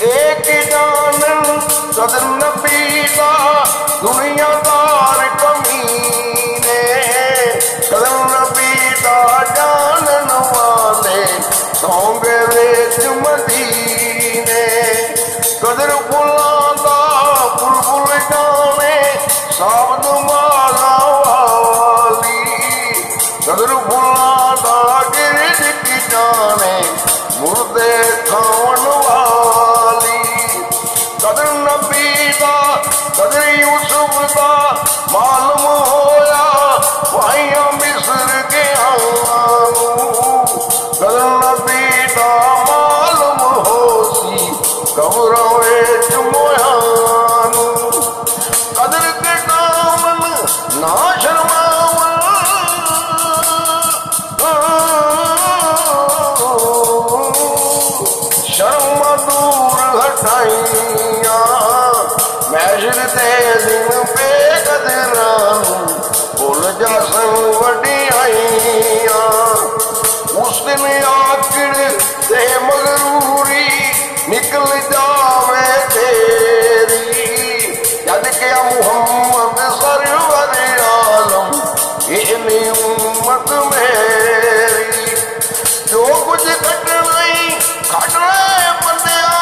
एक जान कदर नबी दा दुनियादार कमीने कदर नबी दा जानन वाले सौंगे विच मदीने कदर फुलां दा बुलबुल जाने साबत माला वाली कदर फुलां दा गिरज की जाने मुर्दे खावन वाली कदर नबी दा कदर यूसुफ दा मालूम होया भाइयां मिस्र के कदर नबी दा मालूम हो सी कब्रों विच मोयानू कदर के दामन ना शर्मावन शर्म दूर हटाइया महशर दे दिन बेकदरानू भुल जासन वडियाइया उस दिन आखिर ते मगरूरी निकल जावे तेरी जद क्या मुहम्मद सरवर आलम इतनी उम्मत मेरी जो कुछ कटना ही खटना बंदिया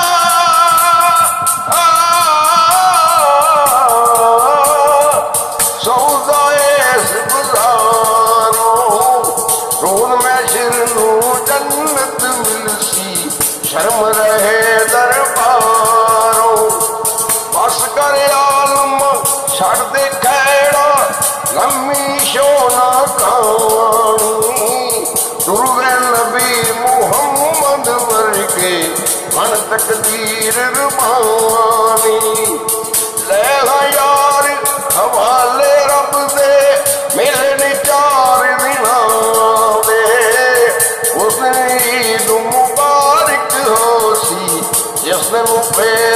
सौदाए गुजारो रोन महशर नू जन्नत मिलसी शर्म रहे दरबारो बस कर आलम छड़ दे खैड़ा लम्मी शोना कहानी दुर्गे नबी मुहम्मद वर्गे मन तकदीर रुबानी ले यार हवाले रब दे मिलने 4 दिना दे उस ईद मुबारक हो सी जिस दिन